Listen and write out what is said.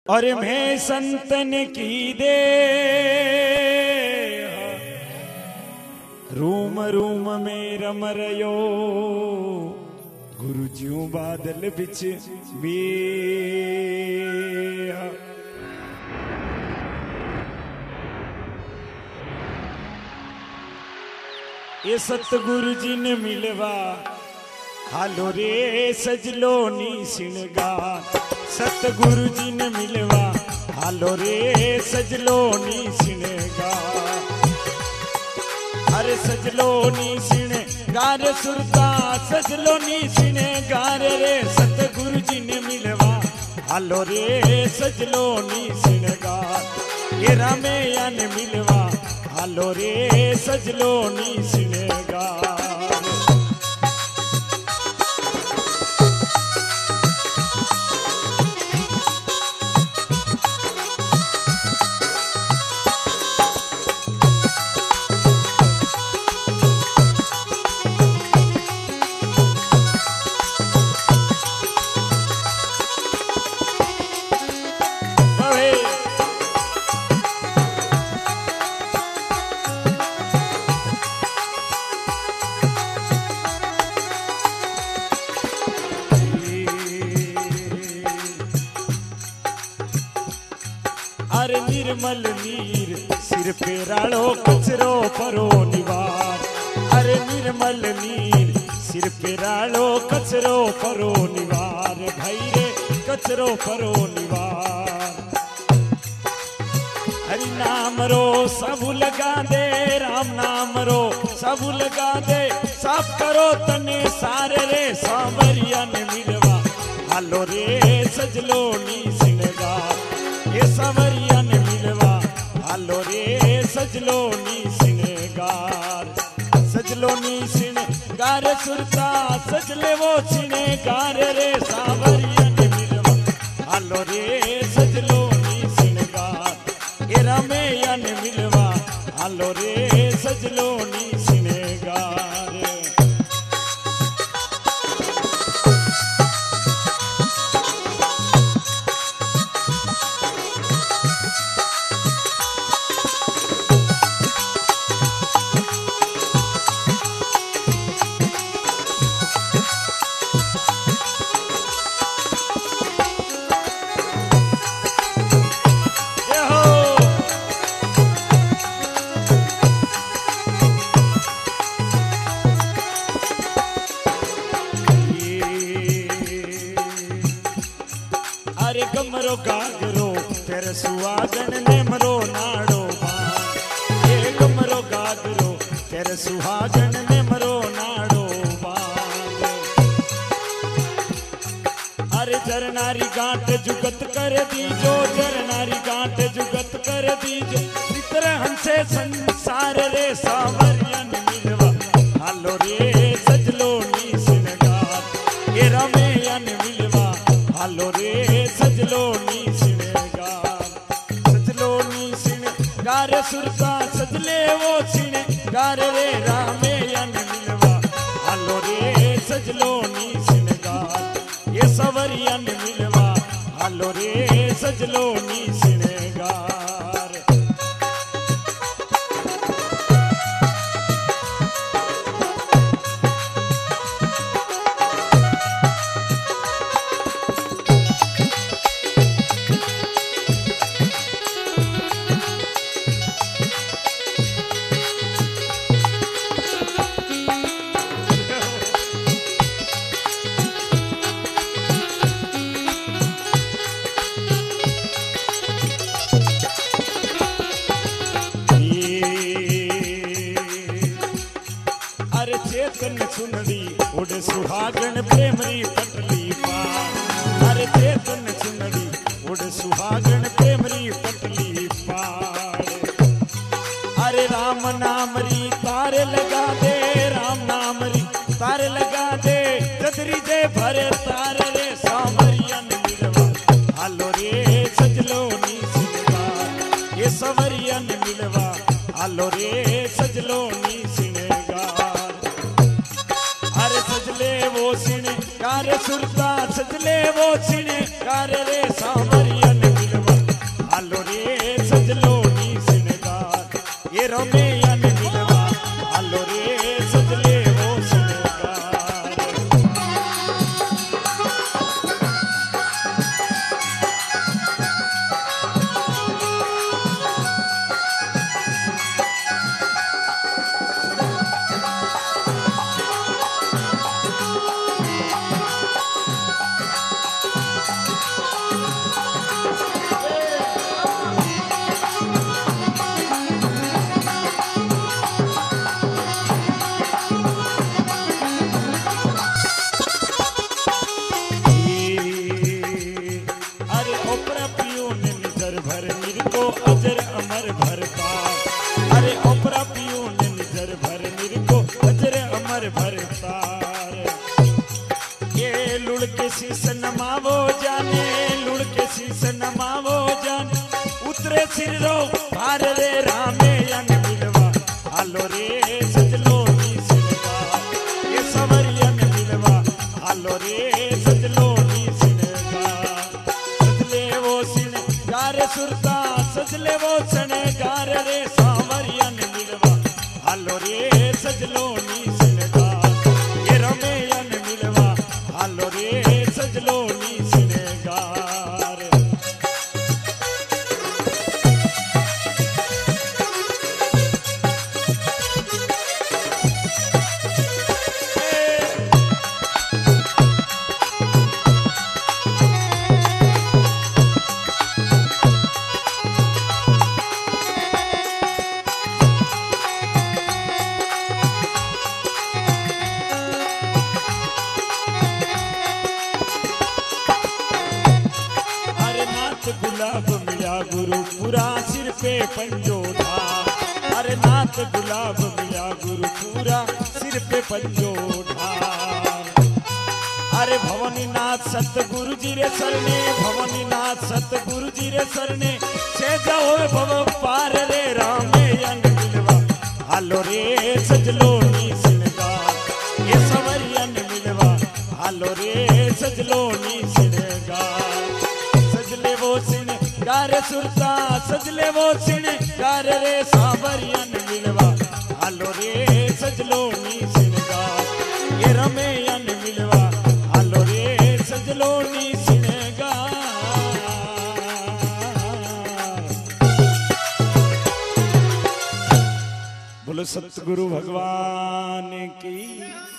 और मैं संतन की दे रूम रूम में रम रयो गुरु ज्यों बादल बिच बे। ये सतगुरु जी ने मिलवा हालो रे सजलो नी सिणगार। सतगुरु जी ने मिलवा हालो रे सजलो नी सिणगार। अरे सजलो नी सिणगार सुरता सजलो नी सिणगार रे सतगुरु जी ने मिलवा हालो रे सजलो नी सिणगार। ये रामैया ने मिलवा हालो रे सजलो नी सिणगार। अरे निर्मल नीर सिर पे राड़ो कचरो परो निवार। अरे निर्मल नीर सिर पे राड़ो कचरो परो निवार। भाई रे कचरो परो निवार। हरि नाम रो सबू लगा दे राम नाम रो सबू लगा दे साफ करो तने सारे रे सांवरिया ने मिलवा हालो रे सजलो नी सिणगार। ये सांवरिया ने मिलवा हालो रे सजलो नी सिणगार। सजलो नी सिणगार सुरता सजले वो सिणगार रे सांवरिया ने मिलवा हालो रे सजलो नी सिणगार। ये रामैया ने मिलवा हालो रे सजलो नी सिणगार। अरे गमरो गागरो तेरे सुहागन ने मरो नाड़ो बाण। ये गमरो गागरो तेरे सुहागन ने मरो नाड़ो बाण। अरे जरनारी गांठ जुगत कर दीजो जरनारी गांठ जुगत कर दीजो मित्र हमसे संसार रे सांवरिया ने मिलवा हालो रे सजलो नी सिणगार। ये रामैया ने मिलवा हालो रे सजलो नी सिणगार। सजलो नी सिणगार सुरता सजले वो सिणगार रे रामैया ने मिलवा हालो रे सजलो नी सिणगार। ये सांवरिया ने मिलवा हालो रे सजलो नी सिणगार। अरे चेतन सुनड़ी उड़ सुहागन प्रेमरी पटली पार। अरे चेतन सुनड़ी उड़ सुहागन प्रेमरी पटली पार। अरे राम नाम री तार लगा दे राम नाम री तार लगा दे जदरी जे भरे तार रे सांवरिया ने मिलवा हालो रे सजलो नी सिणगार। ये सांवरिया ने मिलवा हालो रे सजलो नी सिणगार। अरे सजले वो सिणगार सुरता सजले वो सिणगार रे सांवरिया ने मिलवा नमावो जाने लुड़ के शीस नमावो जाने उतरे सिर रो भार रे रामे अन मिलवा हालो रे सजलो नी सिनगा ये सवरियन मिलवा हालो रे सजलो नी सिनगा सजले वो सिनगार सुरता सजले वो सनगार रे सावरियन मिलवा हालो रे सजलो नी सिनगा ये रमेयन मिलवा हालो रे सजलो नी सिनगार गुलाब मिला गुरु पूरा सिर पे पंजो था अरे नाथ गुलाब मिला गुरु पूरा सिर पे पंजो था अरे भवानी नाथ सतगुरु जी रे सरने भवानी नाथ सतगुरु जी रे सरने से जाओ भव पार रे रामे अंग मिलवा हालो रे सजलो नी सिनगा ये सवरियन मिलवा हालो रे सजलो नी सिनगा सजले वो सिनगार सुरता सजले वो सिनगार रे सावरियन मिलवा हालो रे सजलो नी सिनगार ये रमेयन मिलवा हालो रे सजलो नी सिनगार बोलो सतगुरु भगवान की।